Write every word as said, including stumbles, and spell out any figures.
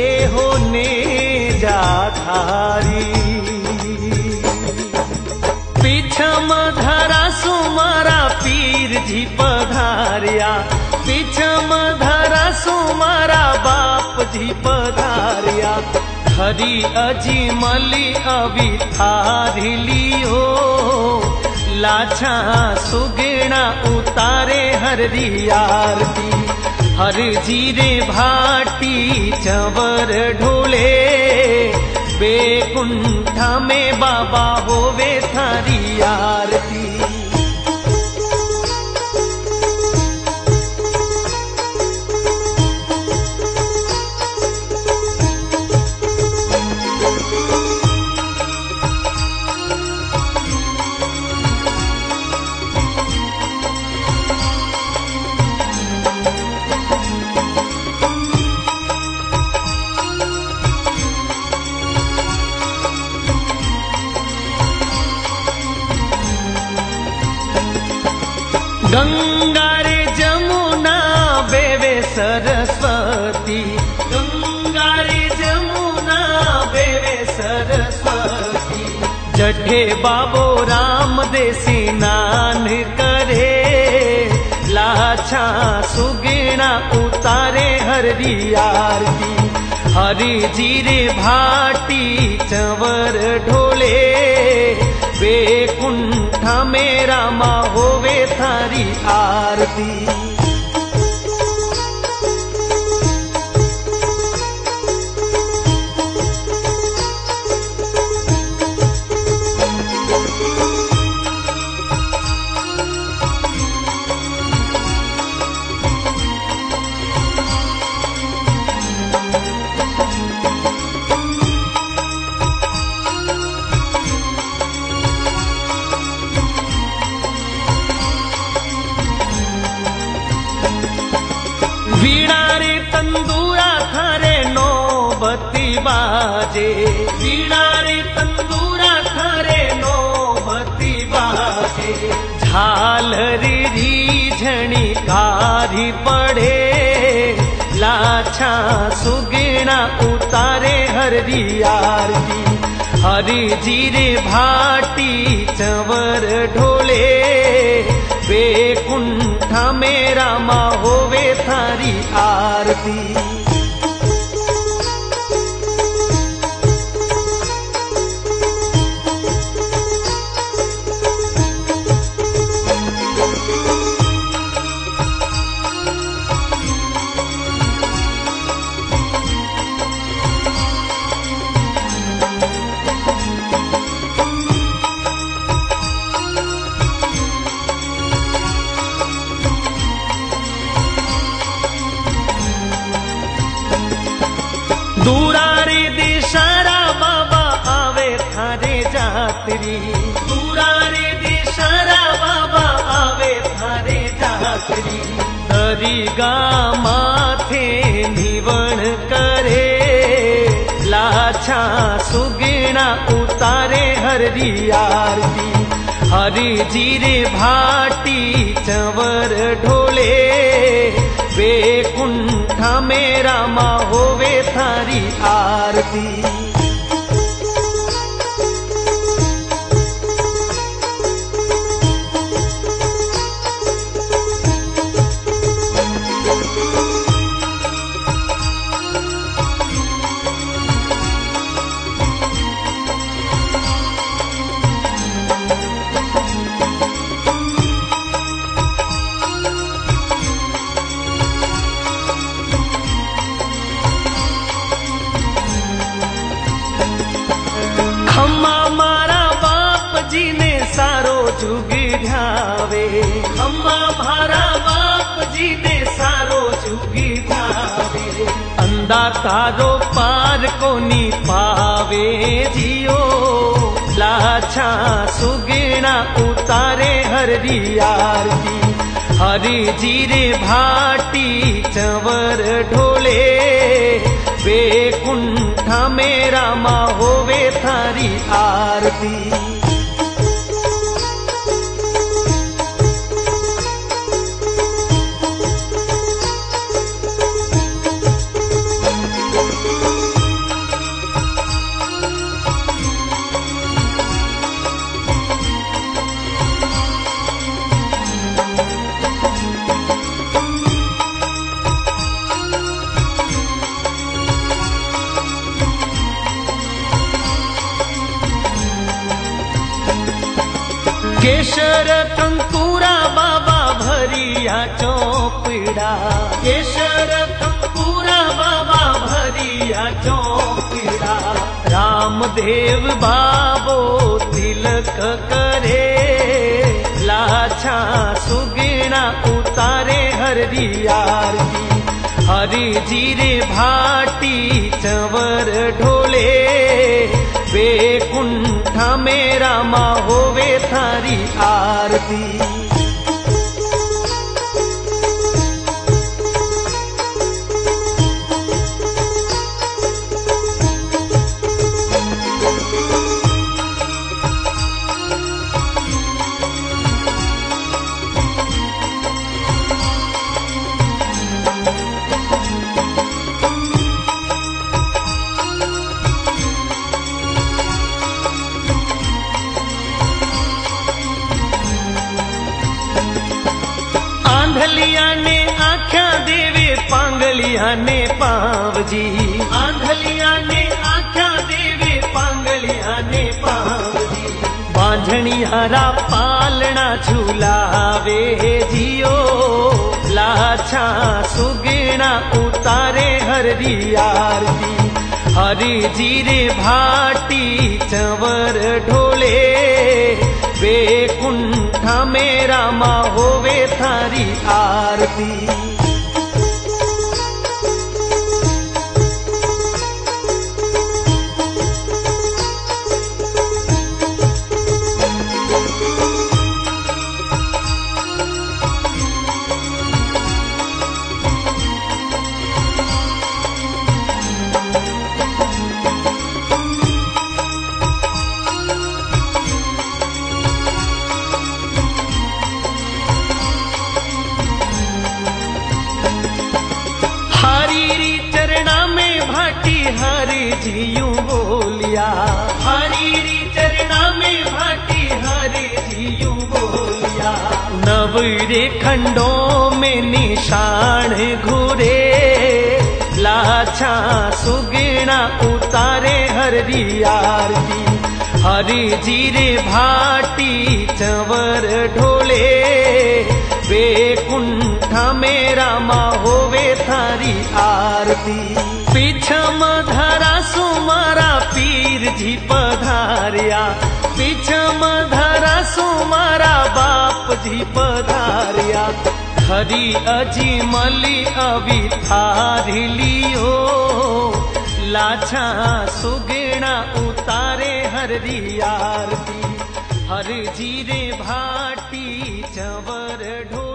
जे होने जाधारी। पीछम धरा सुमारा पीर जी पधारिया, पीछम धरा सुमारा बाप जी पधारिया। हरी अजीमली अभी थारी लियो, लाछा सुगेणा उतारे हरी आरती। हर जीरे भाटी चंवर ढोले, बेकुंठा में बाबा होवे थारी आरती। गंगा रे जमुना बेवे सरस्वती, गंगा रे जमुना बेवे सरस्वती। जठे बाबो राम दे स्नान करे, लाछा सुगेणा उतारे हरी आरती। हरी जीरे भाटी चंवर ढोले, बेकुंठा में रामा होवे थारी आरती। वीणा रे तंदूरा थारे नौबती बाजे, वीणा रे तंदूरा थारे नौबती बाजे। झालरी रीझणी कारी पड़े, लाछा सुगेणा उतारे हरी आरती। हरी जीरे भाटी चंवर ढोले, बेकुंठा में रामा होवे थारी आरती। दूरारे दिशारा बाबा आवे थारे जातरी, दूरारे दिशारा बाबा आवे थारे जातरी। दरिगा माथे निवण करे, लाछा सुगेणा उतारे हरी आरती। हरी जीरे भाटी चंवर ढोले, बेकुंठा में रामा होवे थारी आरती। खम्मा मारा बाप जी ने सारो जुग ध्यावे, खम्मा मारा बाप जी ने सारो जुग ध्यावे। अंधा तारो पार कोनी पावे जियो, लाछा सुगेणा उतारे हरी आरती। हरी जीरे भाटी चंवर ढोले, बेकुंठा में रामा होवे थारी आरती। Thank you. केशर कंकुरा बाबा भरिया चौपड़ा, केशर कंकुरा बाबा भरिया चौपड़ा। रामदेव बाबो तिलक करे, लाछा सुगेणा उतारे हरी आरती। हरि जीरे भाटी चंवर ढोले, बेकुंठा मेरा माँ होवे थारी आरती। आंधलिया ने आख्या देवे पांगलिया ने पावजी, आंधलिया ने आख्या देवे पांगलिया ने पावजी। बांझणियारा पालना झूलावे जियो, लाछा सुगेणा उतारे हरी आरती। हरि जीरे भाटी चंवर ढोले, बेकुंठा मेरा माँ होवे थारी आरती। हरि जियू बोलिया, हरि चरणा में भाटी हरि जियू बोलिया। नव रे खंडों में निशान घूरे, लाछा सुगेणा उतारे हरी आरती। हरि जीरे भाटी चंवर ढोले, बेकुंठा मेरा माँ होवे थारी आरती। पीछम धरा सुमारा पीर जी पधारिया, पीछम धरा सुमारा बाप जी पधारिया। हरी अजी मली अभी थारी लियो, लाछा सुगेणा उतारे हरी आरती। हर जीरे भाटी चंवर ढो